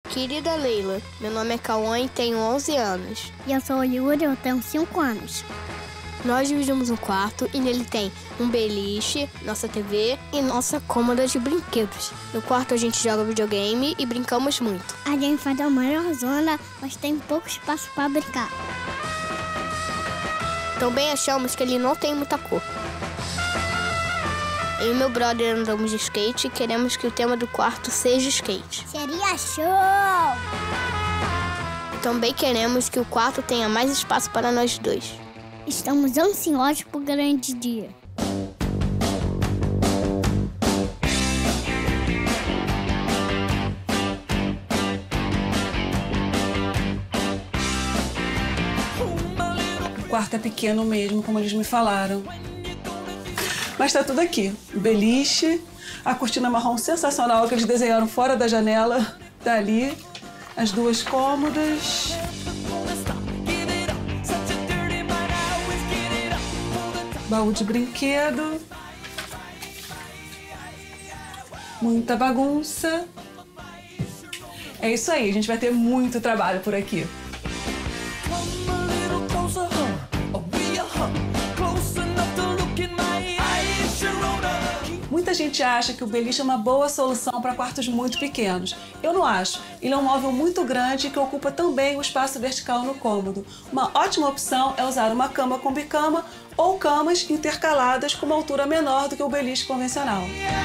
Querida Leila, meu nome é Cauã e tenho 11 anos. E eu sou o Yuri, eu tenho 5 anos. Nós dividimos um quarto e nele tem um beliche, nossa TV e nossa cômoda de brinquedos. No quarto a gente joga videogame e brincamos muito. A gente faz a maior zona, mas tem pouco espaço para brincar. Também achamos que ele não tem muita cor. Eu e meu brother andamos de skate e queremos que o tema do quarto seja skate. Seria show! Também queremos que o quarto tenha mais espaço para nós dois. Estamos ansiosos pro grande dia. O quarto é pequeno mesmo, como eles me falaram. Mas tá tudo aqui. O beliche, a cortina marrom sensacional que eles desenharam fora da janela, tá ali. As duas cômodas. Baú de brinquedo. Muita bagunça. É isso aí, a gente vai ter muito trabalho por aqui. Muita gente acha que o beliche é uma boa solução para quartos muito pequenos. Eu não acho. Ele é um móvel muito grande que ocupa também o espaço vertical no cômodo. Uma ótima opção é usar uma cama com bicama ou camas intercaladas com uma altura menor do que o beliche convencional.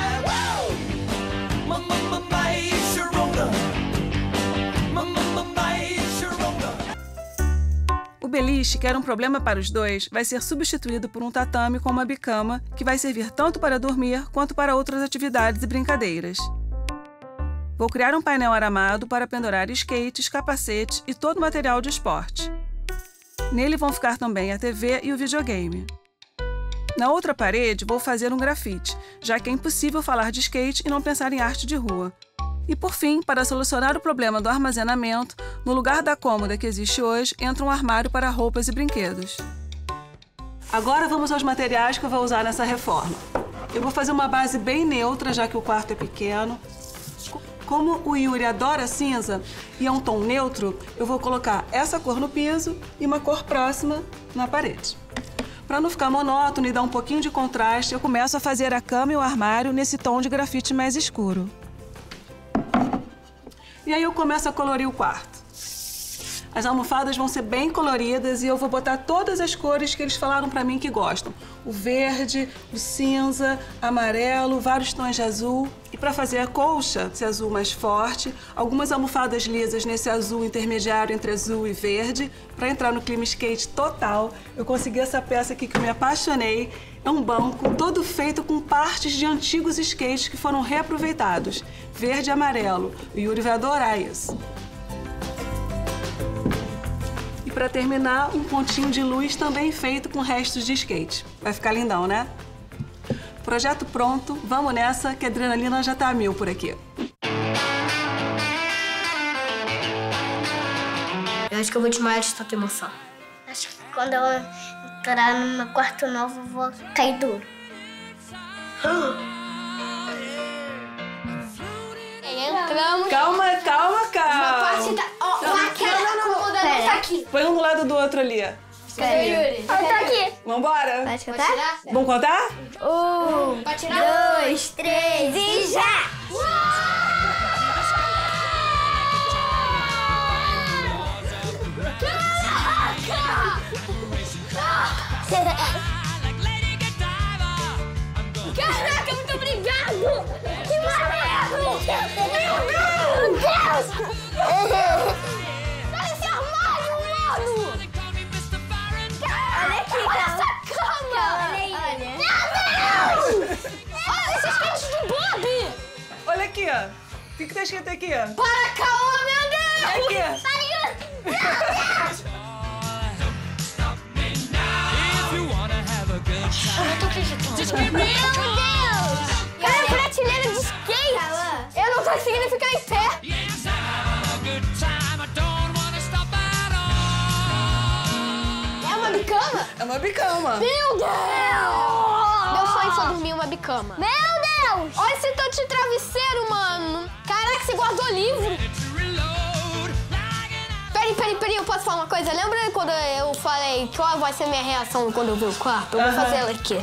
O beliche, que era um problema para os dois, vai ser substituído por um tatame com uma bicama que vai servir tanto para dormir quanto para outras atividades e brincadeiras. Vou criar um painel aramado para pendurar skates, capacetes e todo o material de esporte. Nele vão ficar também a TV e o videogame. Na outra parede, vou fazer um grafite, já que é impossível falar de skate e não pensar em arte de rua. E por fim, para solucionar o problema do armazenamento, no lugar da cômoda que existe hoje, entra um armário para roupas e brinquedos. Agora vamos aos materiais que eu vou usar nessa reforma. Eu vou fazer uma base bem neutra, já que o quarto é pequeno. Como o Yuri adora cinza e é um tom neutro, eu vou colocar essa cor no piso e uma cor próxima na parede. Para não ficar monótono e dar um pouquinho de contraste, eu começo a fazer a cama e o armário nesse tom de grafite mais escuro. E aí eu começo a colorir o quarto. As almofadas vão ser bem coloridas e eu vou botar todas as cores que eles falaram pra mim que gostam. O verde, o cinza, amarelo, vários tons de azul. E para fazer a colcha, esse azul mais forte, algumas almofadas lisas nesse azul intermediário entre azul e verde. Para entrar no clima skate total, eu consegui essa peça aqui que eu me apaixonei. É um banco todo feito com partes de antigos skates que foram reaproveitados. Verde e amarelo. O Yuri vai adorar isso. E para terminar, um pontinho de luz também feito com restos de skate. Vai ficar lindão, né? Projeto pronto, vamos nessa que a adrenalina já tá a mil por aqui. Eu acho que eu vou desmaiar de tanta emoção. Acho que quando eu entrar no meu quarto novo, eu vou cair duro. Entramos. Calma. Aquela cômoda não tá aqui. Põe um do lado do outro ali. Cadê o Yuri? Tá aqui. Vambora? Pode Pode tirar? Vamos contar? 1, Pode tirar? 2, 3 e já! Caraca, muito obrigado! Que maneiro! Meu Deus! Olha esse armário, mano! Olha aqui, Olha essa cama! Olha aí. Meu Deus! Olha esses peitos de Bob! Olha aqui, ó. O que tá escrito aqui, ó? Para, Cauã, meu Deus! Aqui, ó. Eu não tô acreditando. Meu Deus! Cara, prateleira de skate! Eu não tô conseguindo ficar em pé! É uma bicama? É uma bicama. Meu Deus! Meu sonho foi dormir em uma bicama. Meu Deus! Olha esse tanto de travesseiro, mano! Caraca, você guardou livro! falar uma coisa? Lembra quando eu falei qual vai ser minha reação quando eu ver o quarto? Eu vou fazer ela aqui.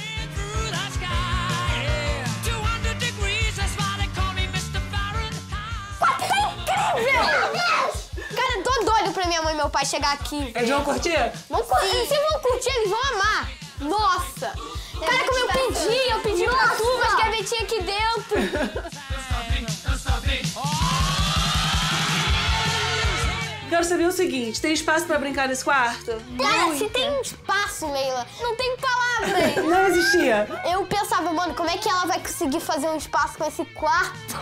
Cara, eu tô doido pra minha mãe e meu pai chegar aqui. Eles vão curtir? Vão curtir. Se vão curtir, eles vão amar. Nossa! Cara, como eu pedi pra tu, mas gavetinha aqui dentro. Quero saber o seguinte, tem espaço pra brincar nesse quarto? Cara, se tem espaço, Leila, não tem palavras. Não existia. Eu pensava, mano, como é que ela vai conseguir fazer um espaço com esse quarto?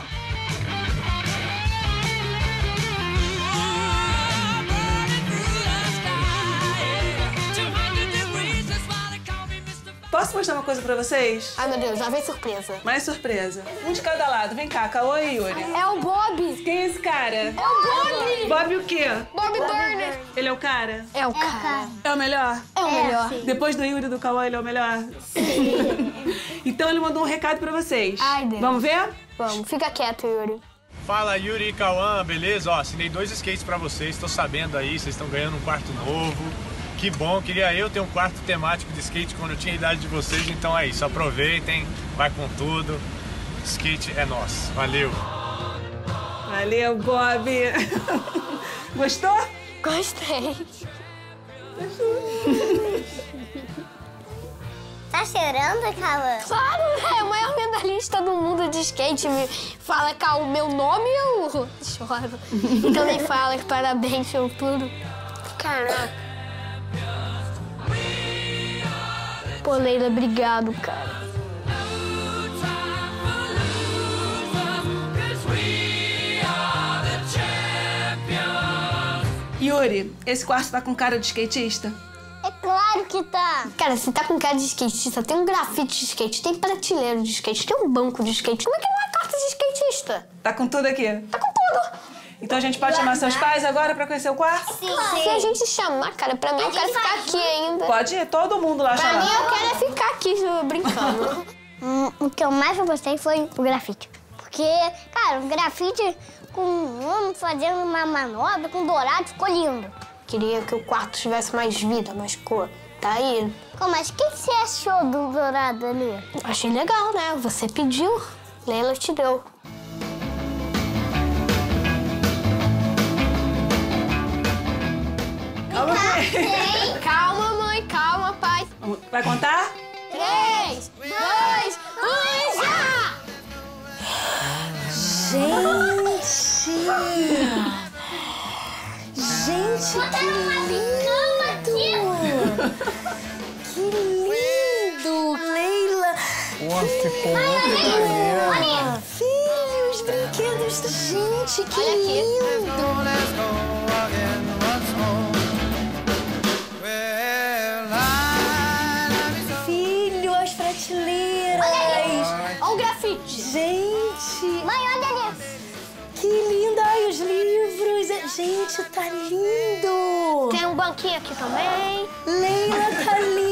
Posso mostrar uma coisa pra vocês? Ai, meu Deus, já vem surpresa. Mais surpresa. Um de cada lado. Vem cá, Cauã e Yuri. É o Bob. Quem é esse cara? É o Bob. Bob o quê? Bob Burner. Ele é o cara? É o cara. É o melhor? É o melhor. Depois do Yuri e do Cauã, ele é o melhor? Sim. Então ele mandou um recado pra vocês. Ai, Deus. Vamos ver? Vamos, fica quieto, Yuri. Fala, Yuri e Cauã, beleza? Ó, assinei 2 skates pra vocês, tô sabendo aí, vocês estão ganhando um quarto novo. Que bom, queria eu ter um quarto temático de skate quando eu tinha a idade de vocês, então é isso, aproveitem, vai com tudo. Skate é nosso, valeu! Valeu, Bob! Gostou? Gostei. Tá cheirando, Cauã? Claro, é o maior medalhista do mundo de skate. Me fala o meu nome e eu choro. E também fala que parabéns pelo tudo. Caraca. Pô, Leila, obrigado, cara. Yuri, esse quarto tá com cara de skatista? É claro que tá. Cara, se tá com cara de skatista, tem um grafite de skate, tem prateleiro de skate, tem um banco de skate. Como é que não é carta de skatista? Tá com tudo aqui? Tá com tudo. Então a gente pode chamar seus pais agora pra conhecer o quarto? Sim, Se a gente chamar, cara, pra mim eu quero ficar aqui ainda. Pode ir, todo mundo lá Pra mim chamar. eu quero é ficar aqui brincando. O que eu mais gostei foi o grafite. Porque, cara, o grafite com um homem fazendo uma manobra com dourado ficou lindo. Queria que o quarto tivesse mais vida, mais cor. Tá aí. Mas o que você achou do dourado ali? Achei legal, né? Você pediu, Leila te deu. Calma aí. Calma, mãe, calma, pai. Vai contar? 3, 2, 1, já! Gente, que lindo! Que lindo! Leila! Filhos, brinquedos. Gente, que lindo! Filho, as prateleiras! Olha o grafite. Gente! Mãe, olha ali. Que lindo! Ai, os livros! Gente, tá lindo! Tem um banquinho aqui também. Leila, tá lindo!